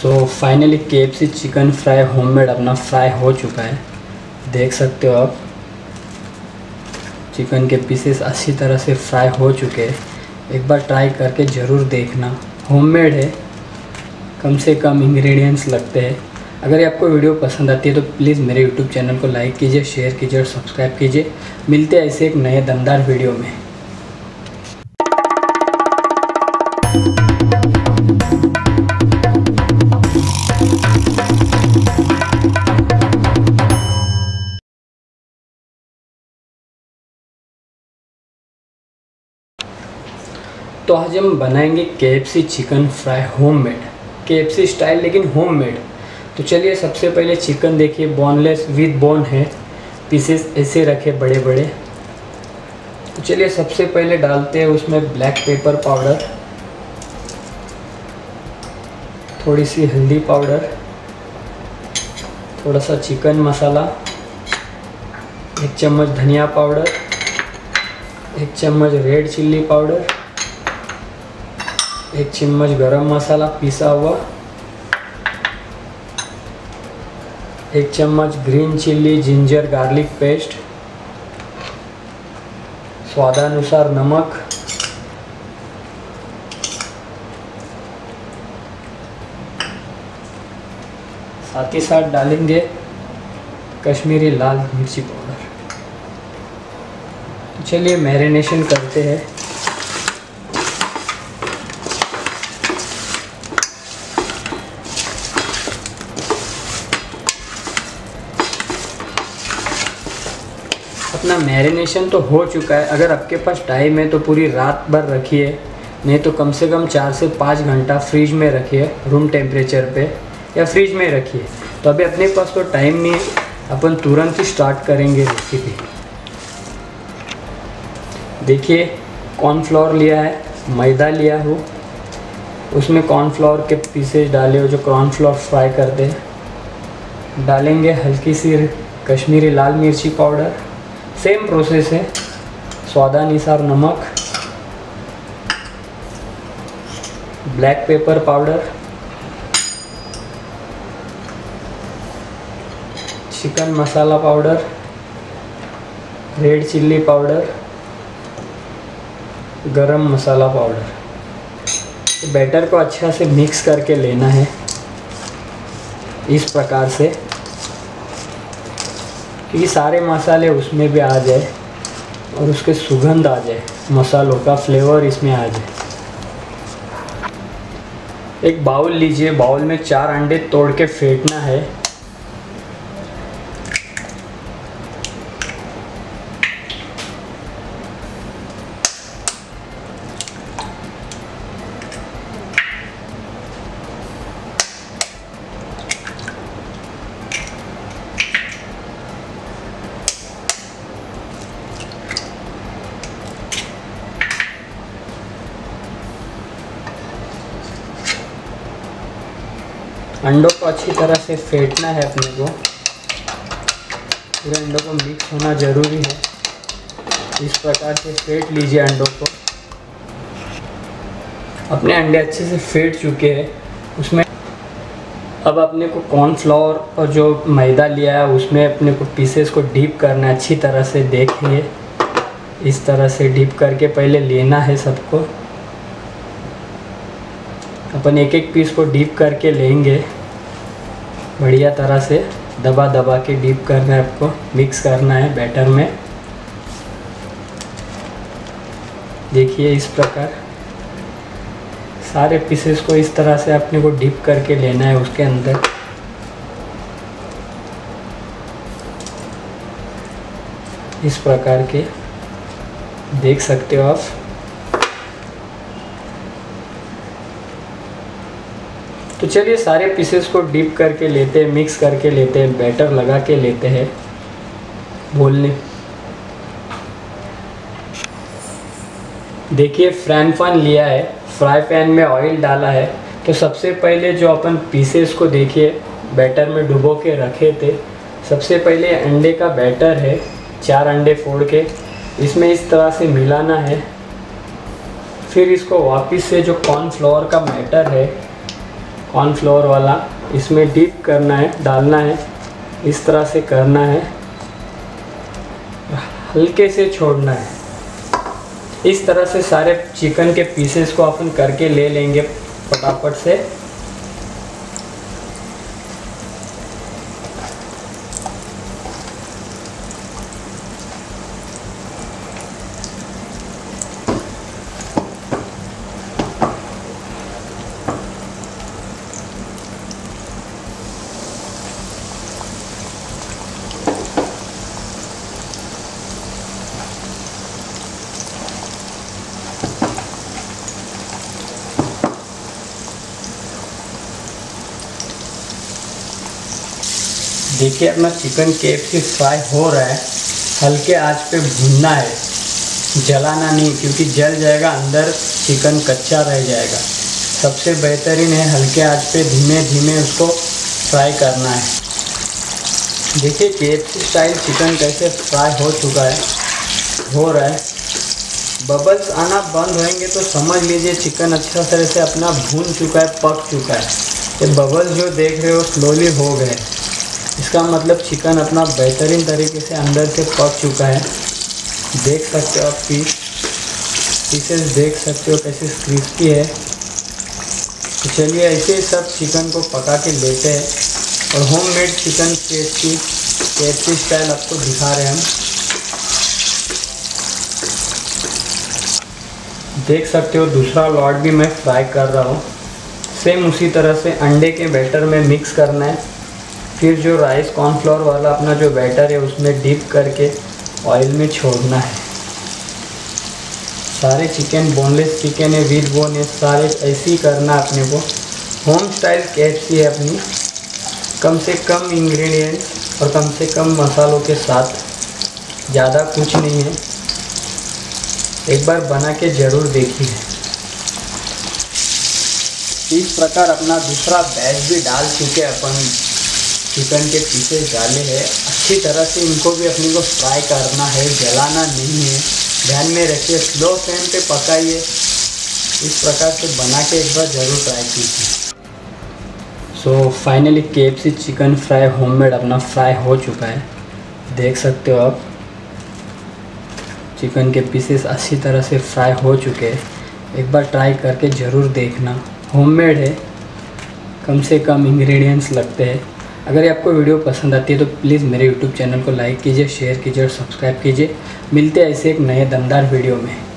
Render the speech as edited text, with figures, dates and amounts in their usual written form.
सो finally KFC chicken fry homemade अपना फ्राई हो चुका है। देख सकते हो आप, चिकन के पीसेस अच्छी तरह से फ्राई हो चुके हैं। एक बार ट्राई करके ज़रूर देखना। होममेड है, कम से कम इंग्रेडिएंट्स लगते हैं। अगर ये आपको वीडियो पसंद आती है तो प्लीज़ मेरे यूट्यूब चैनल को लाइक कीजिए, शेयर कीजिए और सब्सक्राइब कीजिए। मिलते हैं ऐसे एक नए दमदार वीडियो में। तो आज हम बनाएंगे KFC chicken fry homemade, KFC style लेकिन होममेड। तो चलिए, सबसे पहले चिकन देखिए, बोनलेस विद बोन है, पीसेस ऐसे रखे बड़े बड़े। तो चलिए सबसे पहले डालते हैं उसमें ब्लैक पेपर पाउडर, थोड़ी सी हल्दी पाउडर, थोड़ा सा चिकन मसाला, 1 चम्मच धनिया पाउडर, 1 चम्मच रेड चिल्ली पाउडर, 1 चम्मच गरम मसाला पिसा हुआ, 1 चम्मच green chilli ginger garlic paste, स्वादानुसार नमक, साथ ही साथ डालेंगे कश्मीरी लाल मिर्ची पाउडर। तो चलिए मैरिनेशन करते हैं। अपना मैरिनेशन तो हो चुका है। अगर आपके पास टाइम है तो पूरी रात भर रखिए, नहीं तो कम से कम 4 से 5 घंटा फ्रिज में रखिए, रूम टेम्परेचर पे, या फ्रिज में रखिए। तो अभी अपने पास तो टाइम नहीं है, अपन तुरंत ही स्टार्ट करेंगे रेसिपी। देखिए, कॉर्नफ्लोर लिया है, मैदा लिया हो, उसमें कॉर्नफ्लोर के पीसेज डाले हो जो कॉर्नफ्लोर फ्राई करते हैं। डालेंगे हल्की सी कश्मीरी लाल मिर्ची पाउडर, सेम प्रोसेस है। स्वादानुसार नमक, black pepper powder, chicken masala powder, red chilli powder, garam masala powder. तो बैटर को अच्छा से मिक्स करके लेना है इस प्रकार से कि सारे मसाले उसमें भी आ जाए और उसके सुगंध आ जाए, मसालों का फ्लेवर इसमें आ जाए। एक बाउल लीजिए, बाउल में 4 अंडे तोड़ के फेंटना है। अंडों को अच्छी तरह से फेंटना है अपने को, पूरे अंडों को मिक्स होना ज़रूरी है। इस प्रकार से फेंट लीजिए अंडों को। अपने अंडे अच्छे से फेंट चुके हैं, उसमें अब अपने को कॉर्नफ्लोर और जो मैदा लिया है उसमें अपने को पीसेस को डीप करना है अच्छी तरह से। देखिए, इस तरह से डीप करके पहले लेना है सबको। अपन एक एक पीस को डीप करके लेंगे, बढ़िया तरह से दबा दबा के डीप करना है आपको, मिक्स करना है बैटर में। देखिए, इस प्रकार सारे पीसेस को इस तरह से अपने को डीप करके लेना है उसके अंदर। इस प्रकार के देख सकते हो आप। तो चलिए सारे पीसेस को डीप करके लेते हैं, मिक्स करके लेते हैं, बैटर लगा के लेते हैं बोलने। देखिए, फ्राई पैन लिया है, फ्राई पैन में ऑयल डाला है। तो सबसे पहले जो अपन पीसेस को देखिए बैटर में डुबो के रखे थे, सबसे पहले अंडे का बैटर है, 4 अंडे फोड़ के इसमें इस तरह से मिलाना है। फिर इसको वापस से जो कॉर्नफ्लोर का बैटर है, कॉर्नफ्लोर वाला, इसमें डीप करना है, डालना है, इस तरह से करना है, हल्के से छोड़ना है। इस तरह से सारे चिकन के पीसेस को अपन करके ले लेंगे फटाफट से। देखिए अपना चिकन KFC फ्राई हो रहा है। हल्के आंच पे भूनना है, जलाना नहीं, क्योंकि जल जाएगा अंदर चिकन कच्चा रह जाएगा। सबसे बेहतरीन है हल्के आंच पे धीमे धीमे उसको फ्राई करना है। देखिए KFC स्टाइल चिकन कैसे फ्राई हो चुका है, हो रहा है। बबल्स आना बंद होंगे तो समझ लीजिए चिकन अच्छा तरह से अपना भून चुका है, पक चुका है। ये बबल्स जो देख रहे हो स्लोली हो गए, इसका मतलब चिकन अपना बेहतरीन तरीके से अंदर से पक चुका है। देख सकते हो आप पीसेस देख सकते हो कैसे क्रिस्पी है। तो चलिए ऐसे ही सब चिकन को पका के लेते हैं और होममेड चिकन KFC स्टाइल आपको दिखा रहे हैं हम। देख सकते हो दूसरा लॉट भी मैं फ्राई कर रहा हूँ। सेम उसी तरह से अंडे के बैटर में मिक्स करना है, फिर जो राइस कॉर्नफ्लोर वाला अपना जो बैटर है उसमें डिप करके ऑयल में छोड़ना है। सारे चिकन, बोनलेस चिकन है, विद बोन है, सारे ऐसे ही करना अपने को। होम स्टाइल KFC है अपनी, कम से कम इंग्रेडिएंट्स और कम से कम मसालों के साथ, ज़्यादा कुछ नहीं है। एक बार बना के ज़रूर देखिए। इस प्रकार अपना दूसरा बैच भी डाल चुके अपन, चिकन के पीसेस डाले हैं। अच्छी तरह से इनको भी अपने को फ्राई करना है, जलाना नहीं है। ध्यान में रखिए, स्लो फ्लेम पे पकाइए। इस प्रकार से बना के एक बार ज़रूर ट्राई कीजिए। So finally KFC chicken fry homemade अपना फ्राई हो चुका है। देख सकते हो आप चिकन के पीसेस अच्छी तरह से फ्राई हो चुके हैं। एक बार ट्राई करके ज़रूर देखना। होममेड है, कम से कम इंग्रेडिएंट्स लगते हैं। अगर आपको वीडियो पसंद आती है तो प्लीज़ मेरे YouTube चैनल को लाइक कीजिए, शेयर कीजिए और सब्सक्राइब कीजिए। मिलते हैं ऐसे एक नए दमदार वीडियो में।